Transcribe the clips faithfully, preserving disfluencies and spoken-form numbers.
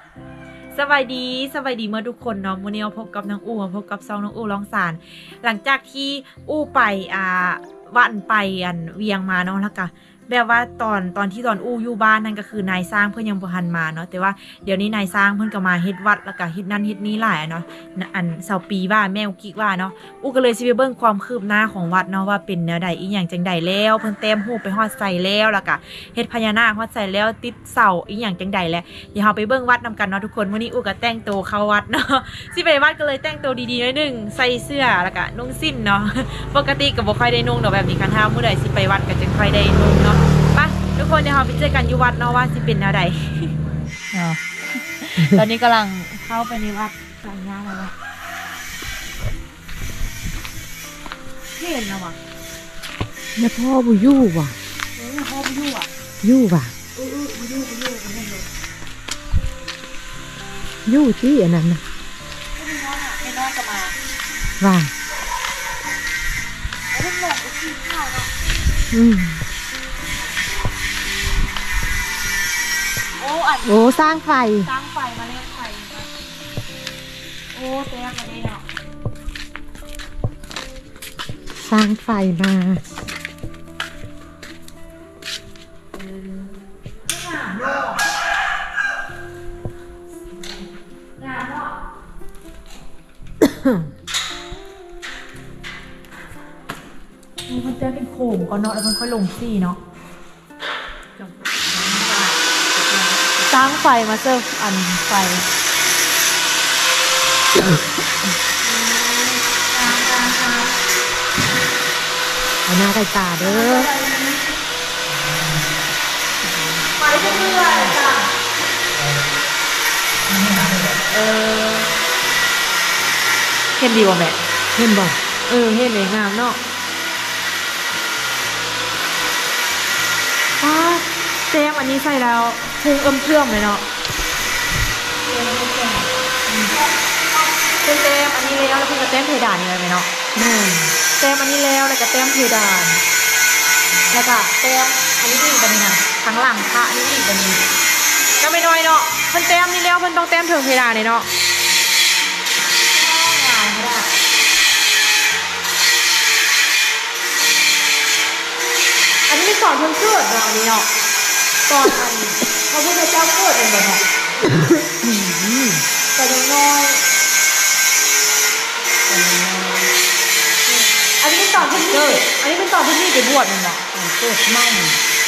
สบายดีสบายดีเมื่อทุกคนเนาะวันนี้เราพบกับน้องอู๋พบกับซองน้องอู๋ร้องสารหลังจากที่อู๋ไปอ่าวันไปอันเวียงมาเนาะแล้วก็แบบว่าตอนตอนที่ตอนอู้อยู่บ้านนั่นก็คือนายสร้างเพื่อนยังบ่ทันมาเนาะแต่ว่าเดี๋ยวนี้นายสร้างเพื่อนก็มาเฮ็ดวัดแล้วก็เฮ็ดนั่นเฮ็ดนี้หลายเนาะอันเสาปีว่าแม่อุกิว่าเนาะอู้ก็เลยสิไปเบิ่งความคืบหน้าของวัดเนาะว่าเป็นแนวใดอีหยังจังใดแล้วเพิ่นเต็มรูปไปฮอดใส่แล้วแล้วก็เฮ็ดพญานาคฮอดใส่แล้วติดเสาอีหยังจังใดแล้วเดี๋ยวเฮาไปเบิ่งวัดนำกันเนาะทุกคนมื้อนี้อู้ก็แต่งตัวเข้าวัดเนาะสิไปวัดก็เลยแต่งตัวดีๆหน่อยนึงใส่เสื้อแล้วก็นุ่งสิ้นเนาะปกติก็บ่ค่อยได้นุ่งดอกแบบนี้คันถ้ามื้อใดสิไปวัดก็จะค่อยได้นุ่งเนาะไปทุกคนเดี๋ยวเราไปเจอกันอยู่วัดเนาะว่าสิเป็นอะไร ตอนนี้กำลังเข้าไปในวัดกลางงานแล้ววะเห็นแล้ววะเนี่ยพ่อบุยู่ว่ะเออพ่อบุยู่อ่ะยู่ว่ะเออเออบุยู่บุยู่บุยู่ยู่ที่อันนั้นนะไม่น้อยอ่ะไม่น้อยก็มาว่าแล้วมันหลงไปกินข้าวเนาะอืมโอ้อันโอ้สร้างไฟสร้างไฟมาเล่นไฟโอ้เต้มาได้เนาะสร้างไฟมามันจะเป็นโขมก่อนเนาะแล้วมันค่อยลงซี่เนาะสร้างไฟมาเจออันไฟเอาหน้าไก่ตาเด้อไปเรื่อยๆจ้ะเออเห็นดีวะแม่เห็นบ่เออเห็นเลยงามเนาะอ้าเจมอันนี้ใส่แล้วพุงเอิ่มเชื่อมเลยเนาะเป็นเต็มอันนี้แล้วแล้วเพิ่งกระเต็มเพดานนี่เลยไหมเนาะเต็มอันนี้แล้วแล้วก็เต็มเพดานแล้วก็เต็มอันนี้อีกบันนี้นะทั้งหลังพระนี่อีกบันนี้ก็ไม่น้อยเนาะเพิ่นเต็มนี่แล้วเพิ่นต้องเต็มถึงเพดานเลยเนาะอันนี้สอนเพิ่นเกิดเนาะอันนี้เนาะตอนอันพระพุทธเจ้าเกิดเป็นแบบเนาะแต่ยังน้อยอันนี้เป็นตอนเพิ่นนี่อันนี้เป็นตอนเพิ่นนี่ไปบวชมันเนาะเกิดมั่ง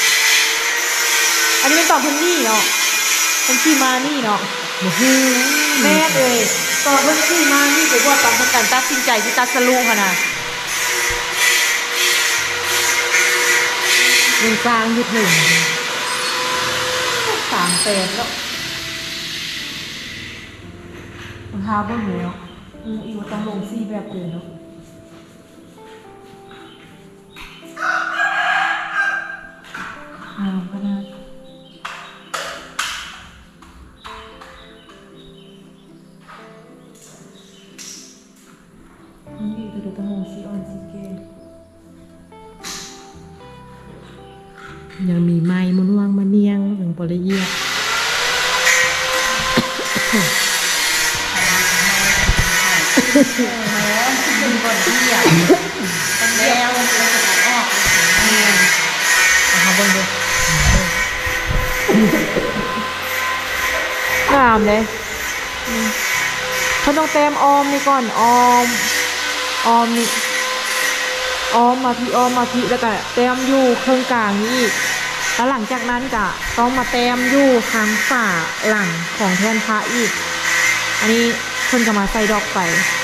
อันนี้เป็นตอนเพิ่นนี่เนาะเพิ่นขี่มานี่เนาะแม่เลยตอนเพิ่นขี่มานี่ไปบวชตอนเพิ่นตัดตัดสินใจที่ตัดสรุขนาดยังสร้างอยู่ถึงสามแปดแล้วรองเท้าเบิ่งแล้วอืออีกว่าต้องลงซี่แบบเลยเนาะอ่าก็น่าอืออีกเดี๋ยวต้องลงซี่ออนซี่เกนยังมีไม้มุนวางมาเนียงถึงปริเยียเป็นคนที่อยากต้องแล้วมันจะออกเนี่ยนะคะบนดูงามเลยเขาต้องเต็มออมนี่ก่อนออมออมนี่ออมมาที่ออมมาที่แล้วก็เต็มอยู่เครื่องกลางนี้อีกแล้วหลังจากนั้นจะต้องมาเต็มอยู่ทางฝาหลังของแท่นพระอีกอันนี้คนจะมาใส่ดอกไฟ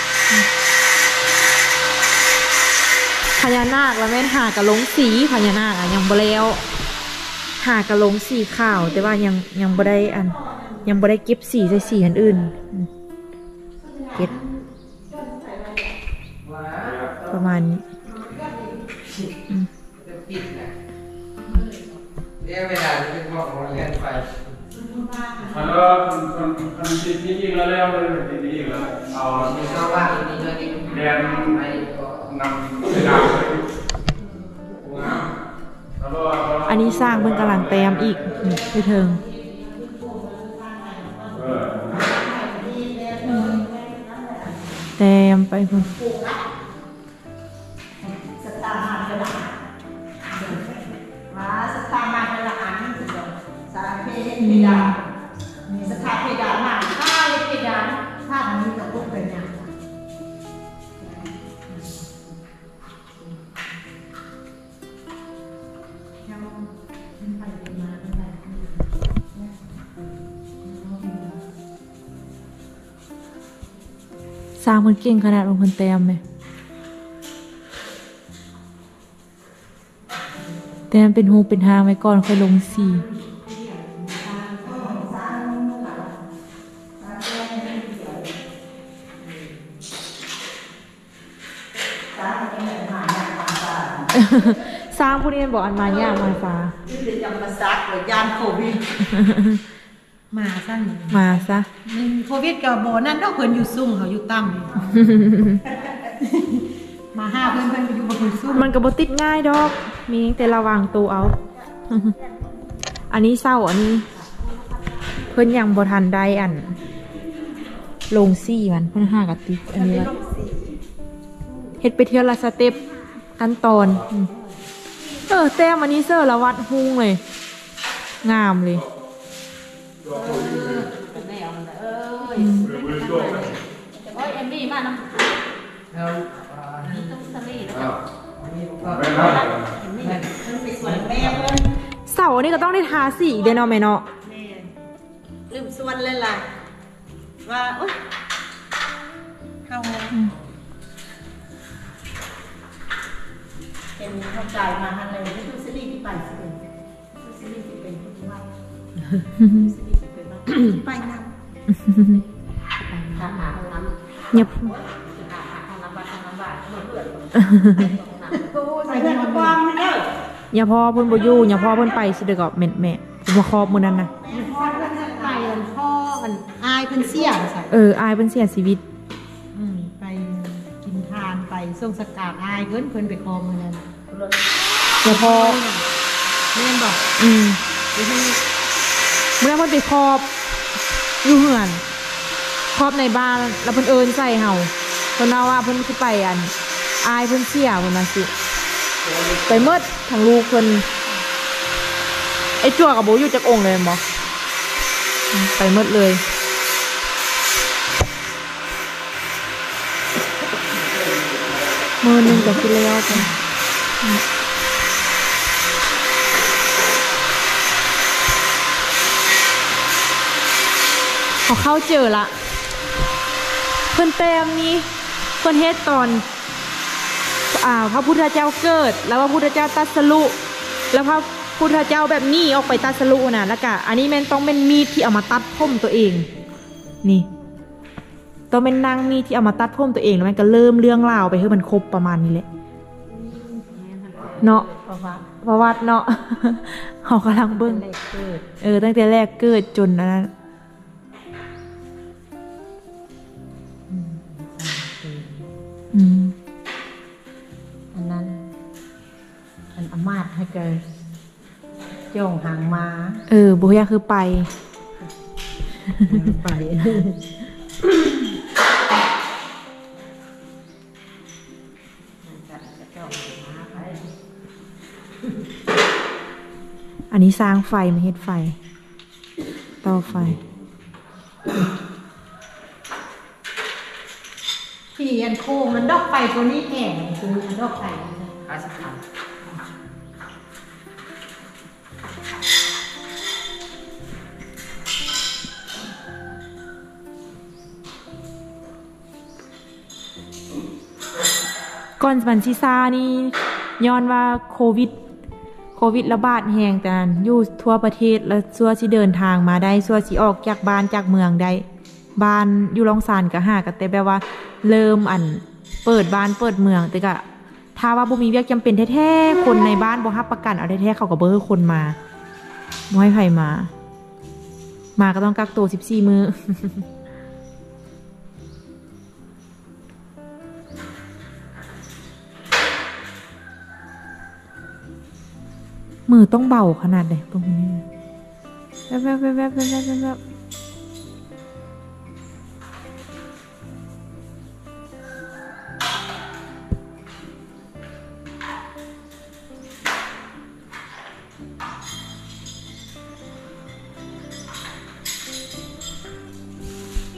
พญานาคแล้วแม่นหากระลงสีพญานาคอ่ะยังบ่แล้วหากระลงสีขาวแต่ว่ายังยังบ่ได้อันยังบ่ได้เก็บสีใส่สีอันอื่นเก็บประมาณนี้เวลาจะเป็นบอกว่าเลี้ยงไฟฮัลโหลคนคนที่ที่ยิงแล้วแล้วเลยที่ยิงแล้วเอามีชาวบ้านมีด้วยนี่เรียนไปนำไปดาวอันนี้สร้างเพิ่นกำลังเตรียมอีกไปเทิงเออไปพุ่นสตาร์มาเท่าไหร่มาสตาร์มาเท่าไหร่อันนี้สุดสาเพเพดานมีสถาเพดานมาถ้าเพดานถ้าอันนี้กับพวกเป็นอย่างสร้างมันเก่งขนาดลงคนแต้มเลยแต้มเป็นหูเป็นหางไว้ก่อนค่อยลงสีสร้างผู้นี้บอกอันมายากมาฟ้าคือจะมาซักหรือยานโควิดมาสั้นมาซะโควิดกับโบนั่นดอกเพิ่นอยู่ซุ่มเขาอยู่ต่ำเลยมาห้าเพิ่นเพิ่นอยู่บนซุ่มมันก็บ่ติดง่ายดอก มีแต่ระวังตัวเอา อันนี้เศร้าอันนี้ เพิ่นยังบ่ทันได้อัน ลงซี่มันเพิ่นหากะติดอันนี้ละเฮ็ดไปเทื่อละสเต็ปขั้นตอนอืมเออแต้มอันนี้เซอร์ละวัดหุ้งเลย งามเลยโอ้ยเอ็มดีมาน้ำแล้วมีตุ้งสลีอ้าวนี่ก็ไปได้นี่มันไปสวนแม่เพิ่นเสาอันนี้ก็ต้องได้ทาสีอีกเด้อเนาะแม่เนาะแม่ลืมสวนเลยล่ะว่าโอ๊ยเข้าเป็นเข้าใจมาทันเลยที่ตุ้งสลีที่ไปสิเป็นตุ้งสลีที่เป็นผู้ว่าตุ้งสลีที่เป็นมาไปนำหาหาน้ำเงียบใส่เพื่อนกับความไม่เด้ออย่าพอเพิ่นบ่อยู่อย่าพอเพิ่นไปสิเด้อก็แม่นแม่ผมบ่ครอบมื้อนั้นน่ะพ่อเพื่อนไปมันพ่อมันอายเพิ่นเสี่ยงใส่เอออายเพิ่นเสียชีวิตอืมไปกินทานไปส่งสกาดอายเพิ่นเพิ่นไปคอมือนั้นอย่าพอแม่นบอกอืมเมื่อเพิ่นไปครอบอยู่เฮือนครอบในบ้านแล้วเพิ่นเอิ้นใส่เฮาเพิ่นเอาว่าเพิ่นสิไปอันอายเพิ่นเสียเพิ่นว่าสิไปหมดทั้งลูกเพิ่นไอ้จั่วก็บ่อยู่จักองค์เลยแม่นบ่อืมไปหมดเลยมื้อหนึงก็สิแล้วกันพอเข้าเจอละเพิ่นแต้มนี้เพิ่นเฮ็ดตอนอ่าพระพุทธเจ้าเกิด แล้วพระพุทธเจ้าตรัสรู้แล้วพระพุทธเจ้าแบบนี้ออกไปตรัสรู้น่ะแล้วก็อันนี้แม่นต้องเป็นมีดที่เอามาตัดผมตัวเองนี่ต้องเป็นนางมีดที่เอามาตัดผมตัวเองแล้วมันก็เริ่มเรื่องราวไปให้มันครบประมาณนี้แหละเนาะเพราะว่าประวัติเนาะ เขากำลังเบิ่งเล็กเกิดเออตั้งแต่แรกเกิดจนอันนั้น อืมอันนั้นอันอำมาตย์ให้เกิดจ้องหางมาเออบุยาคือไปไปอันนี้สร้างไฟมาเฮ็ดไฟต่อไฟที่อันโค้งมันดอกไฟตัวนี้แห้งคือมันดอกไฟอาสาก่อนมันซิซ่านี่ย้อนว่าโควิด โควิดระบาดแหงแต่นั้นอยู่ทั่วประเทศแล้วซัวสิเดินทางมาได้ซัวสิออกจากบ้านจากเมืองได้บ้านอยู่ลองซานก็หากันแต่แบบว่า เริ่มอันเปิดบ้านเปิดเมืองแต่ก็ถ้าว่าบ่มีเวียกจำเป็นแท้ๆคนในบ้านบ่รับประกันเอาแท้ๆเขาก็บ่ให้คนมาบ่ให้ไผมา มาก็ต้องกักตัวสิบสี่มื้อ มือต้องเบาขนาดไหนตรงนี้แวบแวบแวบแวบแวบแวบแวบ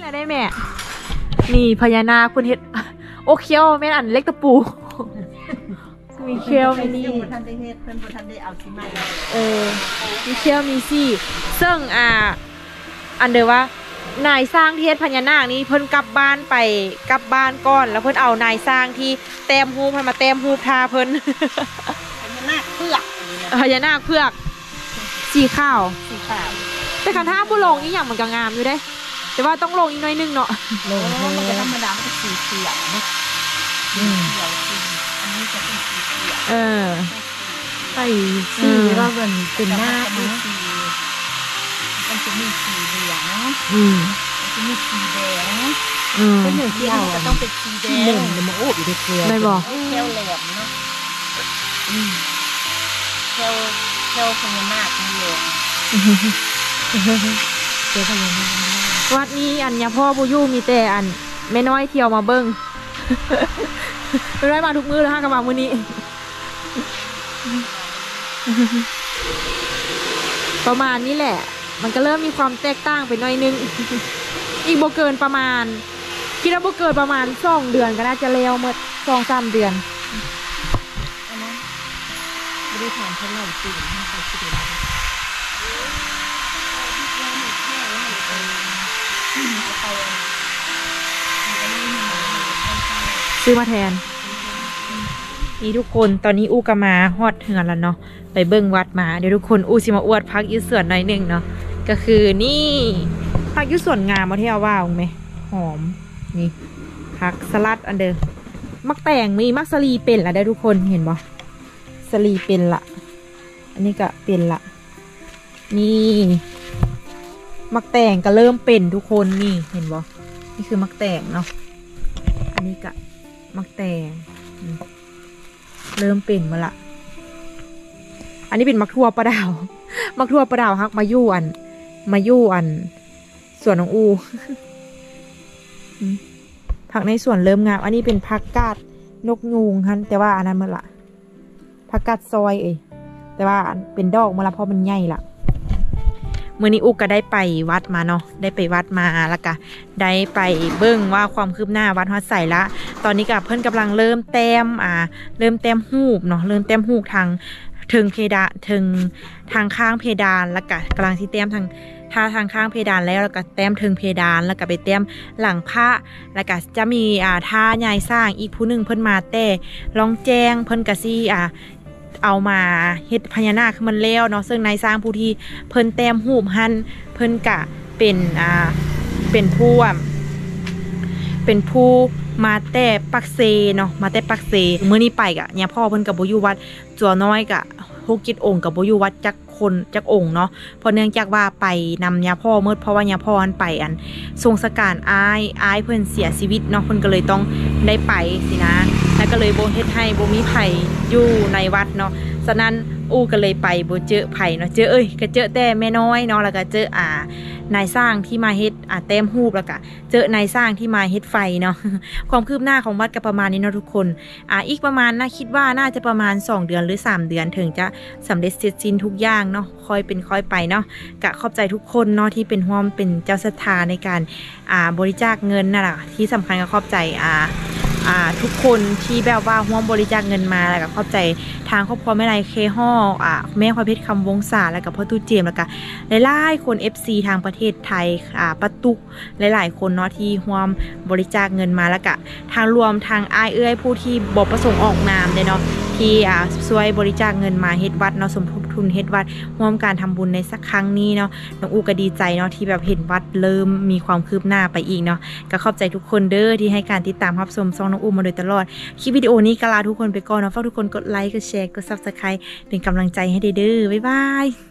ได้แม่นี่พญานาคเพิ่นเฮ็ดโอเคียวแม่นอันเล็กตะปูมีเคียวมีนี่เพิ่นบ่ทันได้เฮ็ดเพิ่นบ่ทันได้เอาสิมาแล้วเออมีเคียวมีซี่ซึ่งอ่าอันเดอว่านายสร้างที่เฮ็ดพญานาคนี้เพิ่นกลับบ้านไปกลับบ้านก่อนแล้วเพิ่นเอานายสร้างที่แต้มฮูปให้มาแต้มฮูปทาเพิ่นพญานาคเผือกอันนี้นะพญานาคเผือกสีขาวสีขาวแต่คันท่าผู้ลงนี่อย่างมันก็งามอยู่เด้แต่ว่าต้องลงอีกหน่อยนึงเนาะลงมันก็ธรรมดามันก็สีเขียวเนาะสีเขียวสีอันนี้จะเป็นสีเขียวเออใส่สีว่ามันเป็นหน้ามันเนาะสีมันจะมีสีเหลืองอืมมันจะมีสีแดงอืมก็เหนือที่เที่ยวมันจะต้องเป็นสีแดที่หนึ่งงเดี๋ยวมาโอบอีกเดียวไม่บอกแควแหลมเนาะอืมแควแควพญานาคนี่เลยเดี๋ยวพญานาควัดนี้อันยาพ่อบูยูมีแต่อันแม่น้อยเที่ยวมาเบิ้ง ไม่ได้มาทุกมื้อแล้วฮะกับมามื้อนี้ ประมาณนี้แหละ มันก็เริ่มมีความแตกต่างไปหน่อยนึง อีกโบเกินประมาณคิดว่าโบเกินประมาณสองเดือนก็น่าจะแล้วเมื่อสองสามเดือนอันนั้นไม่ได้ถามเท่าไหร่จริงให้เขาคิดดูนะซื้อมาแทน นี่ทุกคนตอนนี้อู้ก็มาฮอดเหือนแล้วเนาะไปเบิ้งวัดมาเดี๋ยวทุกคนอู้สิมาอวดพักอยุ่ส่วนหน่อยหนึ่งเนาะก็คือนี่พักอยุ่ส่วนงามมาที่เอาว่าไหมหอมนี่พักสลัดอันเดิมมักแต่งมีมักสลีเป็นละได้ทุกคนเห็นบ่สลีเป็นละอันนี้ก็เป็นละนี่มักแต่งก็เริ่มเป็นทุกคนนี่เห็นบ่นี่คือมักแต่งเนาะอันนี้ก็มักแต่งเริ่มเป็นมาละอันนี้เป็นมักทั่วปลาดาว มักทั่วปลาดาวฮักมายู่อัน มายู่อันส่วนของอู ผักในส่วนเริ่มงามอันนี้เป็นผักกาดนกยูงฮันแต่ว่าอันนั้นมันละผักกาดซอยเอ้ยแต่ว่าเป็นดอกมันละเพราะมันใหญ่ละเมื่อนี้อุกก็ได้ไปวัดมาเนาะได้ไปวัดมาแล้วก็ได้ไปเบิ้งว่าความคืบหน้าวัดฮอดใส่ละตอนนี้กับเพื่อนกำลังเริ่มแต้มอ่าเริ่มแต้มหูบเนาะเริ่มแต้มหูบทางเทิงเพดานเทิงทางข้างเพดานแล้วก็กำลังที่แต้มทางท่าทางข้างเพดานแล้วแล้วก็แต้มเทิงเพดานแล้วก็ไปแต้มหลังพระแล้วก็จะมีอ่าท่าใหญ่สร้างอีกผู้หนึ่งเพิ่นมาแต่ลองแจ้งเพิ่นกะซี่อ่าเอามาเฮ็ดพญานาคขึ้นมันแล้วเนาะซึ่งนายสร้างผู้ที่เพิ่นแต้มหูบหันเพิ่นกะเป็นอ่าเป็นผู้เป็นผู้มาแต่ปักเซเนาะมาแต่ปักเซมื้อนี้ไปกะเนี่ยพ่อเพิ่นกับบ่อยู่วัดจัวน้อยกะหกจิตองค์กับบ่อยู่วัดจักคนจักองค์เนาะเพราะเนื่องจากว่าไปนำยาพ่อเมื่อเพราะว่ายาพ่ออันไปอันทรงสการอ้ายอ้ายเพิ่นเสียชีวิตเนาะเพิ่นก็เลยต้องได้ไปสินะแล้วก็เลยบ่เฮ็ดให้บ่มีไผอยู่ในวัดเนาะฉะนั้นอู้ก็เลยไปบ่เจอไผเนาะเจอเอ้ยก็เจอแต่แม่น้อยเนาะแล้วก็เจออ่านายสร้างที่มาเฮ็ดอ่าแต้มฮูบแล้วก็เจอนายสร้างที่มาเฮ็ดไฟเนาะ ความคืบหน้าของวัดก็ประมาณนี้เนาะทุกคนอ่าอีกประมาณน่าคิดว่าน่าจะประมาณสองเดือนหรือสามเดือนถึงจะสำเร็จเสร็จสิ้นทุกอย่างเนาะค่อยเป็นค่อยไปเนาะกะขอบใจทุกคนเนาะที่เป็นร่วมเป็นเจ้าศรัทธาในการอ่าบริจาคเงินนั่นแหละที่สำคัญก็ขอบใจอ่าอ่าทุกคนที่แบบว่าร่วมบริจาคเงินมาแล้วก็ขอบใจทางครอบครัวแม่ไรเคห่ออ่าแม่ควายเพชรคำวงศาแล้วก็พ่อตู้เจมส์แล้วก็หลายๆคน เอฟ ซี ทางประเทศไทยอ่าปะตุกหลายๆคนเนาะที่ร่วมบริจาคเงินมาแล้วก็ทางรวมทางอ้ายเอื้อยผู้ที่บ่ประสงค์ออกนามเด้เนาะที่อ่าช่วยบริจาคเงินมาเฮ็ดวัดเนาะสมทบทุนเฮ็ดวัดร่วมการทำบุญในสักครั้งนี้เนาะน้องอูก็ดีใจเนาะที่แบบเห็นวัดเริ่มมีความคืบหน้าไปอีกเนาะก็ขอบใจทุกคนเด้อที่ให้การติดตามรับชมช่องน้องอูมาโดยตลอดคลิปวิดีโอนี้ก็ลาทุกคนไปก่อนเนาะฝากทุกคนกดไลค์กดแชร์กด ซับสไครบ์ เป็นกำลังใจให้เด้อบ๊ายบาย